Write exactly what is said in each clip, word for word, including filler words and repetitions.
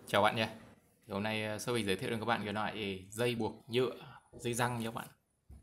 Chào bạn nhé. Thì hôm nay ờ, Shopee giới thiệu đến các bạn cái loại dây buộc nhựa, dây răng nha các bạn.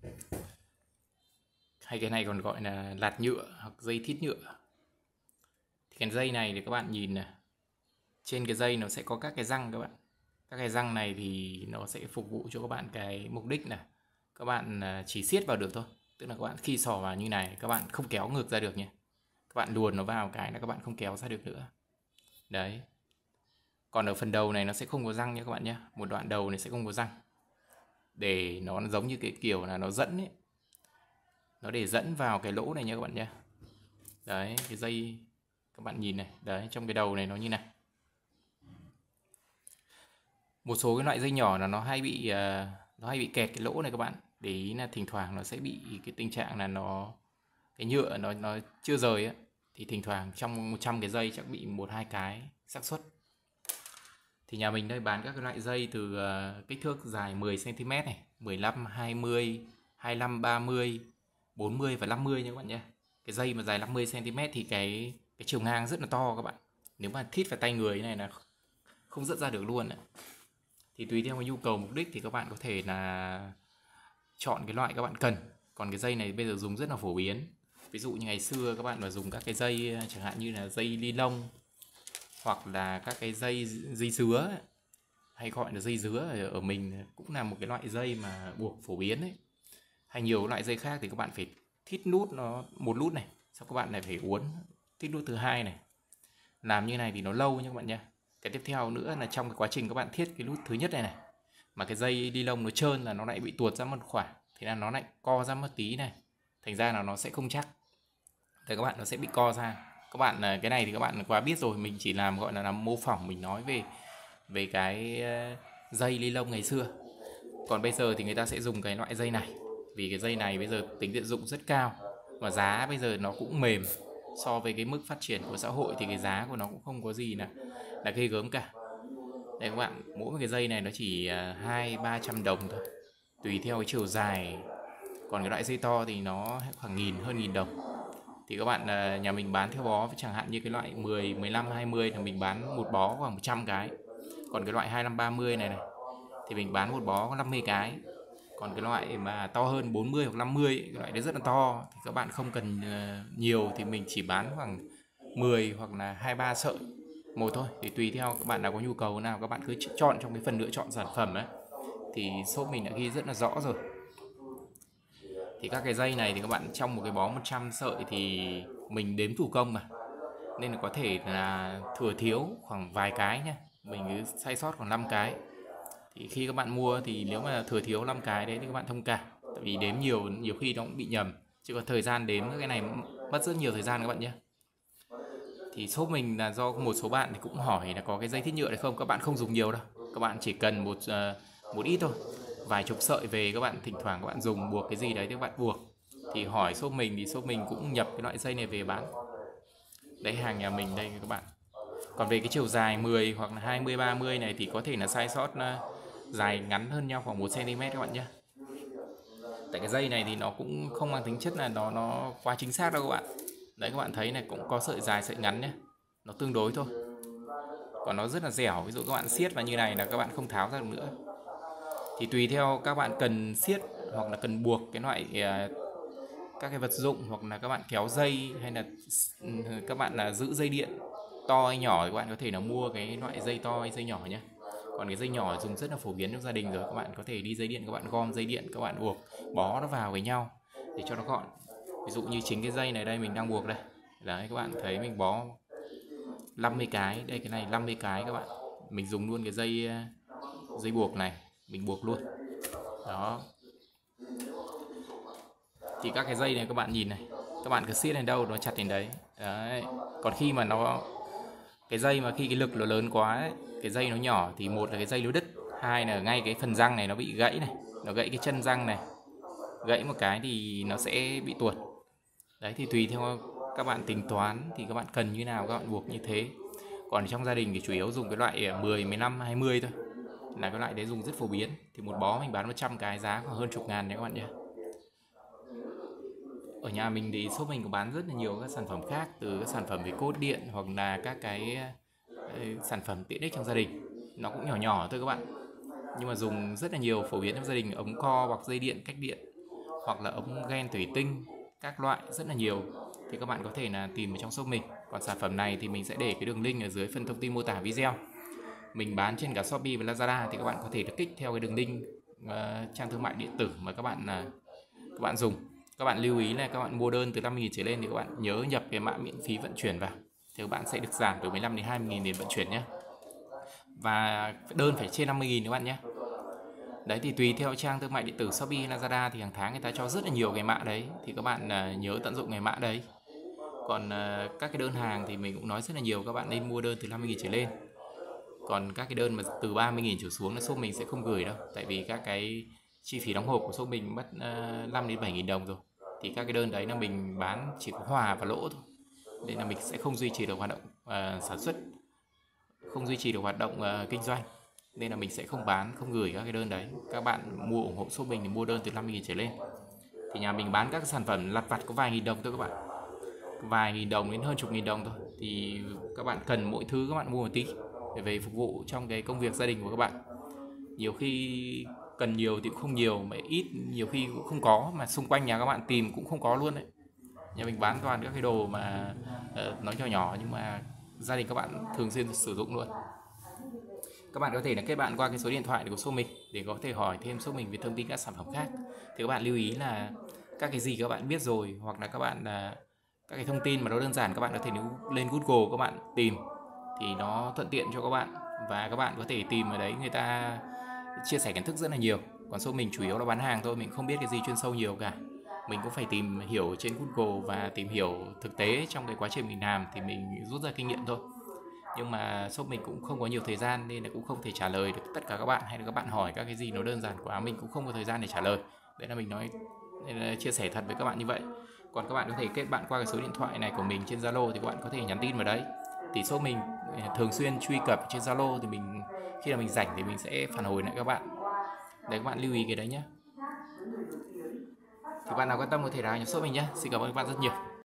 Hay cái này còn gọi là lạt nhựa hoặc dây thít nhựa. Thì cái dây này thì các bạn nhìn này, trên cái dây nó sẽ có các cái răng các bạn. Các cái răng này thì nó sẽ phục vụ cho các bạn cái mục đích là các bạn ờ, chỉ siết vào được thôi. Tức là các bạn khi xỏ vào như này các bạn không kéo ngược ra được nhé. Các bạn luồn nó vào cái là các bạn không kéo ra được nữa. Đấy. Còn ở phần đầu này nó sẽ không có răng nha các bạn nhé. Một đoạn đầu này sẽ không có răng. Để nó giống như cái kiểu là nó dẫn ấy, nó để dẫn vào cái lỗ này nha các bạn nhé. Đấy, cái dây các bạn nhìn này, đấy, trong cái đầu này nó như này. Một số cái loại dây nhỏ là nó hay bị ờ, nó hay bị kẹt cái lỗ này các bạn. Để ý là thỉnh thoảng nó sẽ bị cái tình trạng là nó cái nhựa nó nó chưa rời á, thì thỉnh thoảng trong một trăm cái dây chắc bị một hai cái xác suất. Thì nhà mình đây bán các cái loại dây từ ờ, kích thước dài mười xăng ti mét này, mười lăm, hai mươi, hai lăm, ba mươi, bốn mươi và năm mươi nha các bạn nhé. Cái dây mà dài năm mươi xăng ti mét thì cái cái chiều ngang rất là to các bạn. Nếu mà thít vào tay người này là không dứt ra được luôn ạ. Thì tùy theo cái nhu cầu mục đích thì các bạn có thể là chọn cái loại các bạn cần. Còn cái dây này bây giờ dùng rất là phổ biến. Ví dụ như ngày xưa các bạn mà dùng các cái dây chẳng hạn như là dây ni lông hoặc là các cái dây dây dứa, hay gọi là dây dứa ở, ở mình cũng là một cái loại dây mà buộc phổ biến đấy. Hay nhiều loại dây khác thì các bạn phải thít nút nó một nút này, xong các bạn lại phải uốn thít nút thứ hai này. Làm như này thì nó lâu nha các bạn nha. Cái tiếp theo nữa là trong cái quá trình các bạn thiết cái nút thứ nhất này này, mà cái dây ni lông nó trơn là nó lại bị tuột ra một khoảng, thì là nó lại co ra một tí này, thành ra là nó sẽ không chắc. Thì các bạn nó sẽ bị co ra. Các bạn cái này thì các bạn quá biết rồi, mình chỉ làm gọi là làm mô phỏng, mình nói về về cái ờ, dây ni lông ngày xưa. Còn bây giờ thì người ta sẽ dùng cái loại dây này, vì cái dây này bây giờ tính tiện dụng rất cao và giá bây giờ nó cũng mềm. So với cái mức phát triển của xã hội thì cái giá của nó cũng không có gì là là ghê gớm cả. Đây các bạn, mỗi một cái dây này nó chỉ ờ, hai ba trăm đồng thôi, tùy theo cái chiều dài. Còn cái loại dây to thì nó khoảng nghìn, hơn nghìn đồng. Thì các bạn, ờ, nhà mình bán theo bó, chẳng hạn như cái loại mười, mười lăm, hai mươi thì mình bán một bó khoảng một trăm cái. Còn cái loại hai lăm, ba mươi này này thì mình bán một bó có năm mươi cái. Còn cái loại mà to hơn bốn mươi hoặc năm mươi, cái loại đấy rất là to, thì các bạn không cần ờ, nhiều thì mình chỉ bán khoảng mười hoặc là hai ba sợi một thôi. Thì tùy theo các bạn nào có nhu cầu nào các bạn cứ chọn trong cái phần lựa chọn sản phẩm ấy, thì shop mình đã ghi rất là rõ rồi. Thì các cái dây này thì các bạn trong một cái bó một trăm sợi thì mình đếm thủ công mà, nên là có thể là thừa thiếu khoảng vài cái nhé, mình cứ sai sót khoảng năm cái. Thì khi các bạn mua thì nếu mà thừa thiếu năm cái đấy thì các bạn thông cảm, tại vì đếm nhiều nhiều khi nó cũng bị nhầm, chứ còn thời gian đếm cái này mất rất nhiều thời gian các bạn nhé. Thì shop mình là do một số bạn thì cũng hỏi là có cái dây thít nhựa này không, các bạn không dùng nhiều đâu, các bạn chỉ cần một ờ, một ít thôi, vài chục sợi về, các bạn thỉnh thoảng các bạn dùng buộc cái gì đấy thì các bạn buộc. Thì hỏi shop mình thì shop mình cũng nhập cái loại dây này về bán. Đấy, hàng nhà mình đây các bạn. Còn về cái chiều dài mười hoặc là hai mươi, ba mươi này thì có thể là sai sót ờ, dài ngắn hơn nhau khoảng một xăng ti mét các bạn nhé. Tại cái dây này thì nó cũng không mang tính chất là nó nó quá chính xác đâu các bạn. Đấy, các bạn thấy này, cũng có sợi dài sợi ngắn nhé, nó tương đối thôi. Còn nó rất là dẻo, ví dụ các bạn siết vào như này là các bạn không tháo ra được nữa. Thì tùy theo các bạn cần siết hoặc là cần buộc cái loại ờ, các cái vật dụng, hoặc là các bạn kéo dây, hay là các bạn là giữ dây điện to hay nhỏ, thì các bạn có thể là mua cái loại dây to hay dây nhỏ nhé. Còn cái dây nhỏ dùng rất là phổ biến trong gia đình rồi, các bạn có thể đi dây điện, các bạn gom dây điện, các bạn buộc bó nó vào với nhau để cho nó gọn. Ví dụ như chính cái dây này đây mình đang buộc đây, đấy, các bạn thấy mình bó năm mươi cái đây, cái này năm mươi cái các bạn. Mình dùng luôn cái dây dây buộc này, mình buộc luôn đó. Thì các cái dây này các bạn nhìn này, các bạn cứ siết đến đâu nó chặt đến đấy. Đấy. Còn khi mà nó cái dây mà khi cái lực nó lớn quá ấy, cái dây nó nhỏ thì một là cái dây nó đứt, hai là ngay cái phần răng này nó bị gãy này, nó gãy cái chân răng này, gãy một cái thì nó sẽ bị tuột. Đấy, thì tùy theo các bạn tính toán thì các bạn cần như nào các bạn buộc như thế. Còn trong gia đình thì chủ yếu dùng cái loại mười, mười lăm, hai mươi thôi, là cái loại đấy dùng rất phổ biến. Thì một bó mình bán một trăm cái giá khoảng hơn chục ngàn đấy các bạn nhé. Ở nhà mình thì shop mình có bán rất là nhiều các sản phẩm khác, từ các sản phẩm về cốt điện hoặc là các cái ờ, sản phẩm tiện ích trong gia đình. nó cũng nhỏ nhỏ thôi các bạn, nhưng mà dùng rất là nhiều, phổ biến trong gia đình, ống co hoặc dây điện cách điện, hoặc là ống gen thủy tinh các loại rất là nhiều, thì các bạn có thể là tìm ở trong shop mình. Còn sản phẩm này thì mình sẽ để cái đường link ở dưới phần thông tin mô tả video. Mình bán trên cả Shopee và Lazada, thì các bạn có thể kích theo cái đường link uh, trang thương mại điện tử mà các bạn uh, các bạn dùng. Các bạn lưu ý là các bạn mua đơn từ năm mươi nghìn trở lên thì các bạn nhớ nhập cái mã miễn phí vận chuyển vào, thì các bạn sẽ được giảm từ mười lăm đến hai mươi nghìn tiền vận chuyển nhé. Và đơn phải trên năm mươi nghìn các bạn nhé. Đấy, thì tùy theo trang thương mại điện tử Shopee, Lazada thì hàng tháng người ta cho rất là nhiều cái mã đấy, thì các bạn uh, nhớ tận dụng cái mã đấy. Còn uh, các cái đơn hàng thì mình cũng nói rất là nhiều, các bạn nên mua đơn từ năm mươi nghìn trở lên. Còn các cái đơn mà từ ba mươi nghìn trở xuống là shop mình sẽ không gửi đâu, tại vì các cái chi phí đóng hộp của shop mình mất uh, năm đến bảy nghìn đồng rồi. Thì các cái đơn đấy là mình bán chỉ có hòa và lỗ thôi, nên là mình sẽ không duy trì được hoạt động uh, sản xuất, không duy trì được hoạt động uh, kinh doanh, nên là mình sẽ không bán, không gửi các cái đơn đấy. Các bạn mua ủng hộ shop mình thì mua đơn từ năm mươi nghìn trở lên. Thì nhà mình bán các sản phẩm lặt vặt có vài nghìn đồng thôi các bạn, vài nghìn đồng đến hơn chục nghìn đồng thôi. Thì các bạn cần mỗi thứ các bạn mua một tí để về phục vụ trong cái công việc gia đình của các bạn. Nhiều khi cần nhiều thì cũng không nhiều, mà ít nhiều khi cũng không có, mà xung quanh nhà các bạn tìm cũng không có luôn đấy. Nhà mình bán toàn các cái đồ mà uh, nó nhỏ nhỏ nhưng mà gia đình các bạn thường xuyên sử dụng luôn. Các bạn có thể là kết bạn qua cái số điện thoại của shop mình để có thể hỏi thêm shop mình về thông tin các sản phẩm khác. Thì các bạn lưu ý là các cái gì các bạn biết rồi, hoặc là các bạn là các cái thông tin mà nó đơn giản, các bạn có thể lên Google các bạn tìm thì nó thuận tiện cho các bạn, và các bạn có thể tìm ở đấy, người ta chia sẻ kiến thức rất là nhiều. Còn shop mình chủ yếu là bán hàng thôi, mình không biết cái gì chuyên sâu nhiều cả. Mình cũng phải tìm hiểu trên Google và tìm hiểu thực tế trong cái quá trình mình làm thì mình rút ra kinh nghiệm thôi. Nhưng mà shop mình cũng không có nhiều thời gian nên là cũng không thể trả lời được tất cả các bạn, hay là các bạn hỏi các cái gì nó đơn giản quá mình cũng không có thời gian để trả lời. Đấy là mình nói, nên là chia sẻ thật với các bạn như vậy. Còn các bạn có thể kết bạn qua cái số điện thoại này của mình trên Zalo, thì các bạn có thể nhắn tin vào đấy. Thì shop mình thường xuyên truy cập trên Zalo, thì mình khi là mình rảnh thì mình sẽ phản hồi lại các bạn. Đấy, các bạn lưu ý cái đấy nhé. Thì bạn nào quan tâm có thể vào nhập shop mình nhé. Xin cảm ơn các bạn rất nhiều.